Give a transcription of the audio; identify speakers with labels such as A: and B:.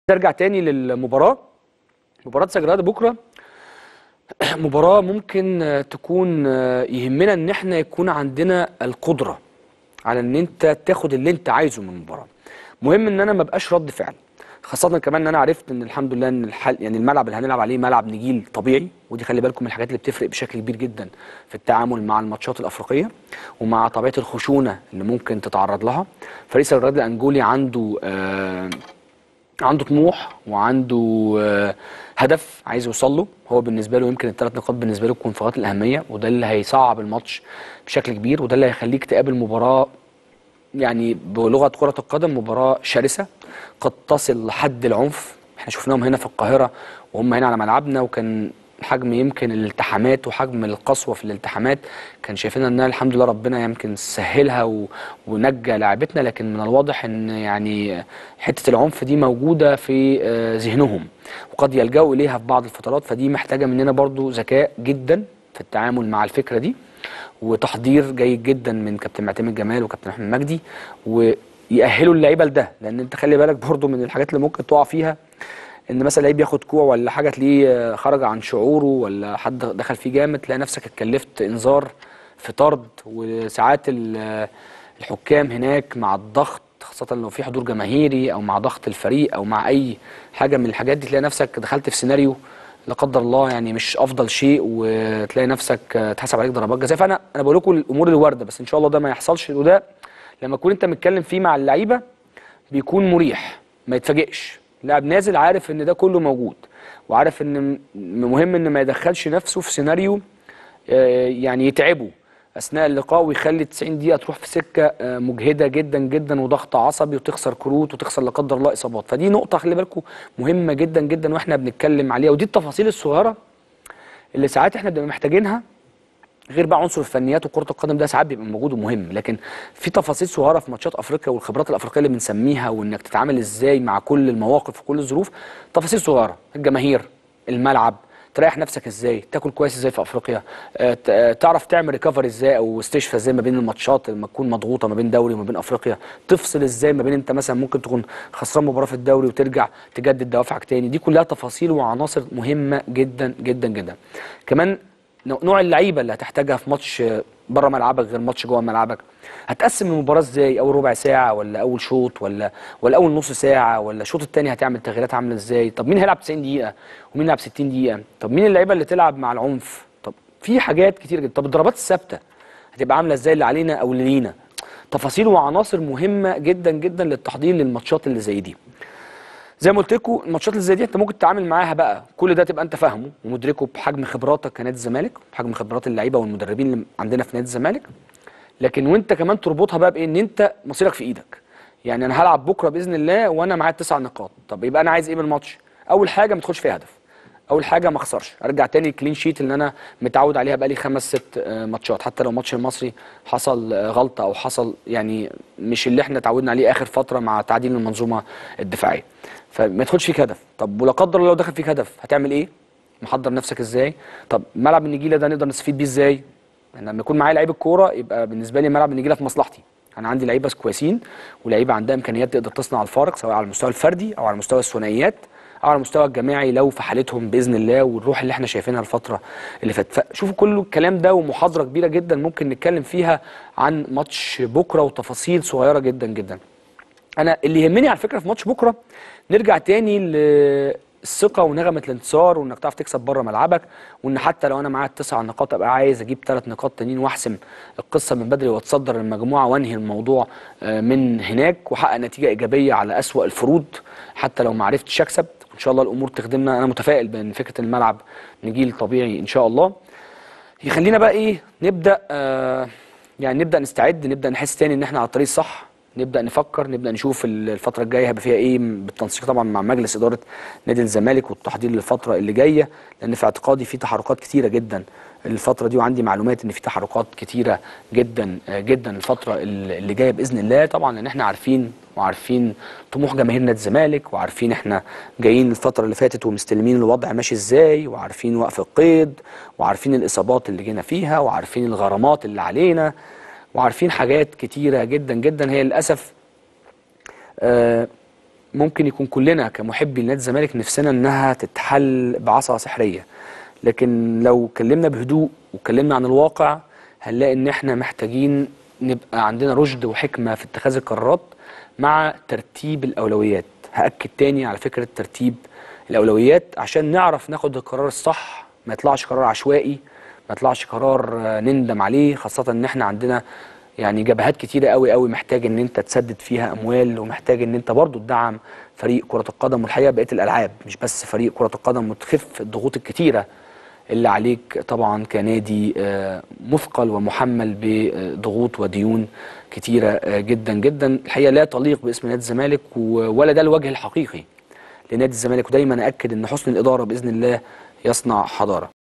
A: نرجع تاني للمباراة. مباراة سجرادة بكرة مباراة ممكن تكون يهمنا ان احنا يكون عندنا القدرة على ان انت تاخد اللي انت عايزه من المباراة. مهم ان انا ما بقاش رد فعل، خاصة كمان ان انا عرفت ان الحمد لله ان يعني الملعب اللي هنلعب عليه ملعب نجيل طبيعي، ودي خلي بالكم من الحاجات اللي بتفرق بشكل كبير جدا في التعامل مع الماتشات الافريقية ومع طبيعة الخشونة اللي ممكن تتعرض لها. فريق سجرادة الانجولي عنده طموح وعنده هدف عايز يوصل له. هو بالنسبه له يمكن الثلاث نقاط بالنسبه له تكون في غايه الاهميه، وده اللي هيصعب الماتش بشكل كبير، وده اللي هيخليك تقابل مباراه يعني بلغه كره القدم مباراه شرسه قد تصل لحد العنف. احنا شفناهم هنا في القاهره وهم هنا على ملعبنا، وكان حجم يمكن الالتحامات وحجم القسوه في الالتحامات كان شايفين انها الحمد لله ربنا يمكن سهلها ونجى لاعبتنا، لكن من الواضح ان يعني حته العنف دي موجوده في ذهنهم وقد يلجأوا اليها في بعض الفترات. فدي محتاجه مننا برضو ذكاء جدا في التعامل مع الفكره دي، وتحضير جيد جدا من كابتن معتمد جمال وكابتن احمد مجدي، ويأهلوا اللعيبه لده. لان انت خلي بالك برضو من الحاجات اللي ممكن تقع فيها، ان مثلا لعيب ياخد كوع ولا حاجه تلاقيه خرج عن شعوره ولا حد دخل فيه جامد، تلاقي نفسك اتكلفت انذار في طرد. وساعات الحكام هناك مع الضغط، خاصه لو في حضور جماهيري او مع ضغط الفريق او مع اي حاجه من الحاجات دي، تلاقي نفسك دخلت في سيناريو لا قدر الله يعني مش افضل شيء، وتلاقي نفسك اتحسب عليك ضربات جزاء. فانا بقول لكم الامور الوارده، بس ان شاء الله ده ما يحصلش، وده لما تكون انت متكلم فيه مع اللعيبه بيكون مريح، ما يتفاجئش. لاعب نازل عارف ان ده كله موجود، وعارف ان مهم ان ما يدخلش نفسه في سيناريو يعني يتعبه اثناء اللقاء ويخلي 90 دقيقه تروح في سكه مجهده جدا جدا وضغط عصبي وتخسر كروت وتخسر لا قدر الله اصابات. فدي نقطه خلي بالكم مهمه جدا جدا واحنا بنتكلم عليها، ودي التفاصيل الصغيره اللي ساعات احنا بنبقى محتاجينها. غير بقى عنصر الفنيات وكرة القدم ده ساعات بيبقى موجود ومهم، لكن في تفاصيل صغيرة في ماتشات افريقيا والخبرات الافريقية اللي بنسميها، وانك تتعامل ازاي مع كل المواقف وكل الظروف. تفاصيل صغيرة، الجماهير، الملعب، تريح نفسك ازاي، تاكل كويس ازاي في افريقيا، تعرف تعمل ريكفري ازاي او استشفاء ازاي ما بين الماتشات لما تكون مضغوطه ما بين دوري وما بين افريقيا، تفصل ازاي ما بين انت مثلا ممكن تكون خسران مباراه في الدوري وترجع تجدد دوافعك تاني. دي كلها تفاصيل وعناصر مهمه جدا جدا جدا. كمان نوع اللعيبه اللي هتحتاجها في ماتش بره ملعبك غير ماتش جوه ملعبك. هتقسم المباراه ازاي، اول ربع ساعه ولا اول شوط ولا اول نص ساعه ولا الشوط الثاني هتعمل تغييرات عامله ازاي. طب مين هيلعب 90 دقيقه ومين هيلعب 60 دقيقه. طب مين اللعيبه اللي تلعب مع العنف. طب في حاجات كتير جدا. طب الضربات الثابته هتبقى عامله ازاي اللي علينا او اللي لينا. تفاصيل وعناصر مهمه جدا جدا للتحضير للماتشات اللي زي دي. زي ما قلت لكم الماتشات اللي زي دي انت ممكن تتعامل معاها بقى كل ده تبقى انت فاهمه ومدركه بحجم خبراتك كنادي الزمالك، بحجم خبرات اللعيبه والمدربين اللي عندنا في نادي الزمالك، لكن وانت كمان تربطها بقى بان انت مصيرك في ايدك. يعني انا هلعب بكره باذن الله وانا معايا 9 نقاط. طب يبقى انا عايز ايه من الماتش؟ اول حاجه ما تدخلش فيها هدف، اول حاجه ما اخسرش، ارجع تاني الكلين شيت اللي انا متعود عليها بقى لي 5 6 ماتشات. حتى لو ماتش المصري حصل غلطه او حصل يعني مش اللي احنا اتعودنا عليه اخر فتره مع تعديل المنظومه الدفاعيه، فما يدخلش فيك هدف. طب ولا قدر الله لو دخل فيك هدف هتعمل ايه؟ محضر نفسك ازاي؟ طب ملعب النجيله ده نقدر نستفيد بيه ازاي؟ يعني لما يكون معايا لعيب الكوره يبقى بالنسبه لي ملعب النجيله في مصلحتي. انا عندي لعيبه كويسين ولعيبه عندها امكانيات تقدر تصنع الفارق، سواء على المستوى الفردي او على مستوى الثنائيات او على المستوى الجماعي لو في حالتهم باذن الله، والروح اللي احنا شايفينها الفتره اللي فاتت. فشوفوا كل الكلام ده ومحاضره كبيره جدا ممكن نتكلم فيها عن ماتش بكره وتفاصيل صغيره جدا جدا. انا اللي يهمني على فكره في ماتش بكره نرجع تاني للثقه ونغمه الانتصار، وانك تعرف تكسب بره ملعبك، وان حتى لو انا معايا 9 نقاط ابقى عايز اجيب 3 نقاط تانيين واحسم القصه من بدري واتصدر المجموعه وانهي الموضوع من هناك واحقق نتيجه ايجابيه على اسوأ الفروض. حتى لو ما عرفتش اكسب ان شاء الله الامور تخدمنا. انا متفائل بان فكره الملعب نجيل طبيعي ان شاء الله. يخلينا بقى ايه نبدا يعني نبدا نستعد، نبدا نحس تاني ان احنا على الطريق الصح، نبدا نفكر، نبدا نشوف الفتره الجايه هيبقى فيها ايه بالتنسيق طبعا مع مجلس اداره نادي الزمالك والتحضير للفتره اللي جايه. لان في اعتقادي في تحركات كتيره جدا الفتره دي، وعندي معلومات ان في تحركات كتيره جدا جدا الفتره اللي جايه باذن الله. طبعا لان احنا عارفين طموح جماهير نادي الزمالك، وعارفين احنا جايين الفتره اللي فاتت ومستلمين الوضع ماشي ازاي، وعارفين وقف القيد، وعارفين الاصابات اللي جينا فيها، وعارفين الغرامات اللي علينا، وعارفين حاجات كتيرة جدا جدا هي للأسف ممكن يكون كلنا كمحبي لنادي الزمالك نفسنا انها تتحل بعصا سحريه، لكن لو اتكلمنا بهدوء واتكلمنا عن الواقع هنلاقي ان احنا محتاجين نبقى عندنا رشد وحكمه في اتخاذ القرارات مع ترتيب الاولويات. هاكد تاني على فكره ترتيب الاولويات عشان نعرف ناخد القرار الصح، ما يطلعش قرار عشوائي، ما يطلعش قرار نندم عليه، خاصه ان احنا عندنا يعني جبهات كتيره قوي قوي محتاج ان انت تسدد فيها اموال، ومحتاج ان انت برضو تدعم فريق كره القدم، والحقيقه بقيه الالعاب مش بس فريق كره القدم، وتخف الضغوط الكتيره اللي عليك طبعا كنادي مثقل ومحمل بضغوط وديون كتيره جدا جدا. الحقيقه لا تليق باسم نادي الزمالك، ولا ده الوجه الحقيقي لنادي الزمالك. ودايما اكد ان حسن الاداره باذن الله يصنع حضاره.